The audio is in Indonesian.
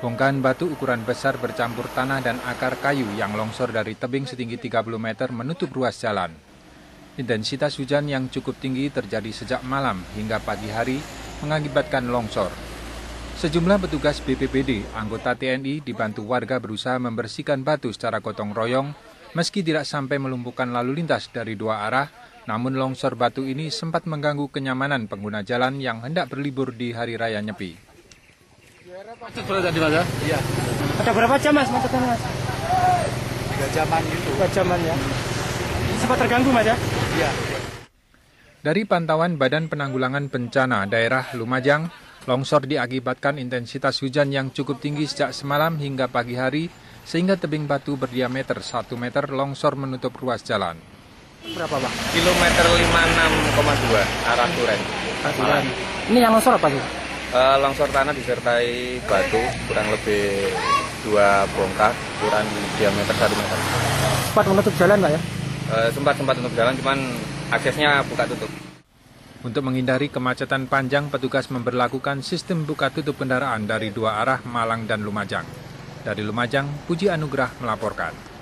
Bongkahan batu ukuran besar bercampur tanah dan akar kayu yang longsor dari tebing setinggi 30 meter menutup ruas jalan. Intensitas hujan yang cukup tinggi terjadi sejak malam hingga pagi hari mengakibatkan longsor. Sejumlah petugas BPBD, anggota TNI dibantu warga berusaha membersihkan batu secara gotong royong meski tidak sampai melumpuhkan lalu lintas dari dua arah, namun longsor batu ini sempat mengganggu kenyamanan pengguna jalan yang hendak berlibur di Hari Raya Nyepi. Macet tadi Mas ya? Iya. Ada berapa jam Mas macetnya Mas? 3 jaman gitu. 3 jaman ya. Sempat terganggu Mas ya? Iya. Dari pantauan Badan Penanggulangan Bencana Daerah Lumajang, longsor diakibatkan intensitas hujan yang cukup tinggi sejak semalam hingga pagi hari, sehingga tebing batu berdiameter 1 meter longsor menutup ruas jalan. Berapa Pak? Kilometer 56,2 arah Duren. Ini yang longsor apa sih? Longsor tanah disertai batu kurang lebih 2 bongkah, ukuran diameter 1 meter. Sempat menutup jalan Pak ya? Sempat untuk jalan, cuman aksesnya buka tutup. Untuk menghindari kemacetan panjang, petugas memberlakukan sistem buka tutup kendaraan dari dua arah Malang dan Lumajang. Dari Lumajang, Puji Anugrah melaporkan.